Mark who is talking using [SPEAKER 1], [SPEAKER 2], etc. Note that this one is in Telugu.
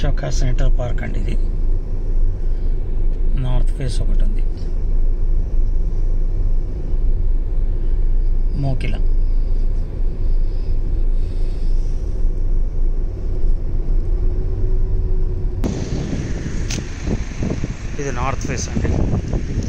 [SPEAKER 1] అశోక సెంట్రల్ పార్క్ అండి. ఇది నార్త్ ఫేస్ ఒకటి ఉంది. మోకిల ఇది నార్త్ ఫేస్ అండి.